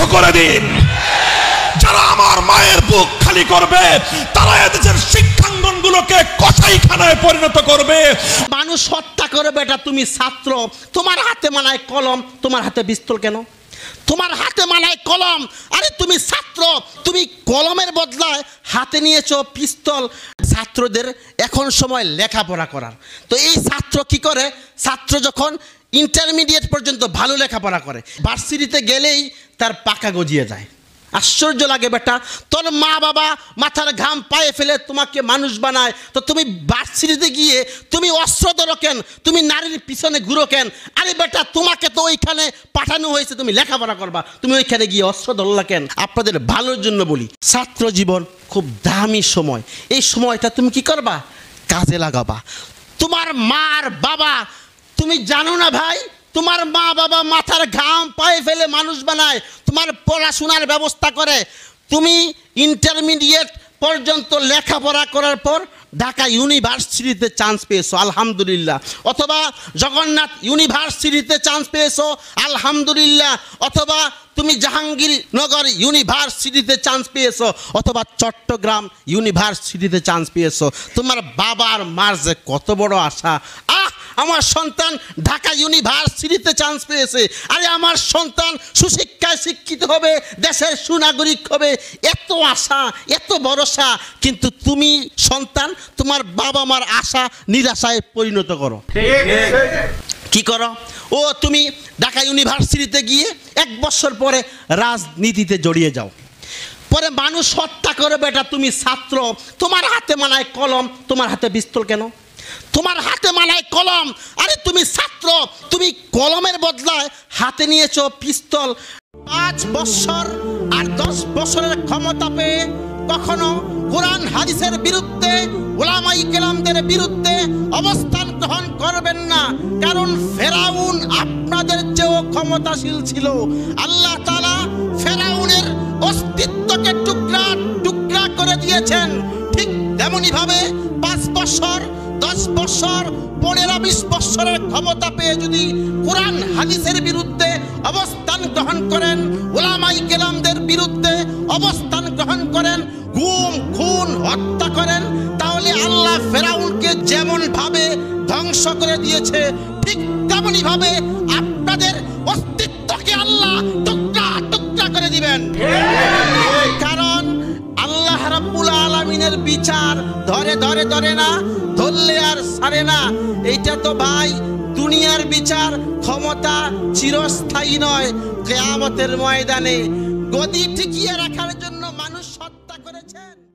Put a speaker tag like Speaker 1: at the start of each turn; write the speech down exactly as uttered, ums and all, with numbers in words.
Speaker 1: করে দিন। যারা আমার মায়ের বুক খালি করবে তারা এদেশের শিক্ষাঙ্গনগুলোকে কসাইখানায় পরিণত করবে।
Speaker 2: মানুষ হত্যা করে বেটা তুমি ছাত্র, তোমার হাতে মানায় কলম, তোমার হাতে পিস্তল কেন? তোমার হাতে মানায় কলম, আরে তুমি ছাত্র, তুমি কলমের বদলায় হাতে নিয়েছো পিস্তল। ছাত্রদের এখন সময় লেখাপড়া করার, তো এই ছাত্র কি করে? ছাত্র যখন ইন্টারমিডিয়েট পর্যন্ত ভালো লেখাপড়া করে, ভার্সিটিতে গেলেই তার পাকা গজিয়ে যায়। আশ্চর্য লাগে বেটা, তোর মা বাবা মাথার ঘাম পায়ে ফেলে তোমাকে মানুষ বানায়, তো তুমি ভার্সিটিতে গিয়ে তুমি অস্ত্র ধরো কেন? তুমি নারীর পিছনে ঘুরো কেন? আরে বেটা, তোমাকে তো ওইখানে পাঠানো হয়েছে তুমি লেখাপড়া করবা, তুমি ওইখানে গিয়ে অস্ত্র ধরলা কেন? আপনাদের ভালোর জন্য বলি, ছাত্র জীবন খুব দামি সময়। এই সময়টা তুমি কি করবা? কাজে লাগাবা। তোমার মার বাবা, তুমি জানো না ভাই, তোমার মা বাবা মাথার ঘাম পায়ে ফেলে মানুষ বানায়, তোমার পড়াশোনার ব্যবস্থা করে। তুমি ইন্টারমিডিয়েট পর্যন্ত লেখাপড়া করার পর ঢাকা ইউনিভার্সিটিতে চান্স পেয়েছো, আলহামদুলিল্লাহ। অথবা জগন্নাথ ইউনিভার্সিটিতে চান্স পেয়েছো, আলহামদুলিল্লাহ। অথবা তুমি জাহাঙ্গীরনগর ইউনিভার্সিটিতে চান্স পেয়েছো, অথবা চট্টগ্রাম ইউনিভার্সিটিতে চান্স পেয়েছো। তোমার বাবার মার যে কত বড় আশা, আহ আমার সন্তান ঢাকা ইউনিভার্সিটিতে চান্স পেয়েছে, আরে আমার সন্তান সুশিক্ষায় শিক্ষিত হবে, দেশের সুনাগরিক হবে, এত আশা, এত ভরসা। কিন্তু তুমি সন্তান তোমার বাবা মার আশা নিরাশায় পরিণত করো। কি করো? ও তুমি ঢাকা ইউনিভার্সিটিতে গিয়ে এক বছর পরে রাজনীতিতে জড়িয়ে যাও, পরে মানুষ হত্যা করে বেটা তুমি ছাত্র, তোমার হাতে মানায় কলম, তোমার হাতে পিস্তল কেন? তোমার হাতে মানায় কলম, আরে তুমি ছাত্র, তুমি কলমের বদলায় হাতে নিয়েছো পিস্তল। পাঁচ বছর আর দশ বছরের ক্ষমতা পেয়ে কখনো কোরআন হাদিসের বিরুদ্ধে, উলামাই কেরামদের বিরুদ্ধে অবস্থান গ্রহণ করবেন না, কারণ ফেরাউন আপনাদের চেয়েও ক্ষমতাশীল ছিল। আল্লাহ তাআলা ফেরাউনের অস্তিত্বকে টুকরা টুকরা করে দিয়েছেন। ঠিক তেমনি ভাবে পাঁচ বছর, দশ বছর, পনেরো বিশ বছরের ক্ষমতা পেয়ে যদি কোরআন হাদিসের বিরুদ্ধে অবস্থান গ্রহণ করেন, উলামাই কেরামদের বিরুদ্ধে অবস্থান গ্রহণ করেন, গুম খুন হত্যা করেন, তাহলে আল্লাহ ফেরাউনকে যেমন ভাবে ধ্বংস করে দিয়েছে, ঠিক তেমনি ভাবে আপনাদের অস্তিত্বকে আল্লাহ টুকরা টুকরা করে দিবেন। কারণ আল্লাহ রাব্বুল আলামিনের বিচার ধরে ধরে ধরে না, ধরলে আর ছাড়ে না। এইটা তো ভাই দুনিয়ার বিচার, ক্ষমতা চিরস্থায়ী নয়। কিয়ামতের ময়দানে গদি টিকিয়ে রাখার জন্য মানুষ হত্যা করেছেন।